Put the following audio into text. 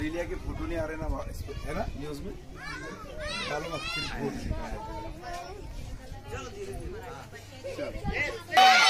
Australia के photo नहीं आ रहे ना इस पे, है ना न्यूज में डालो मत।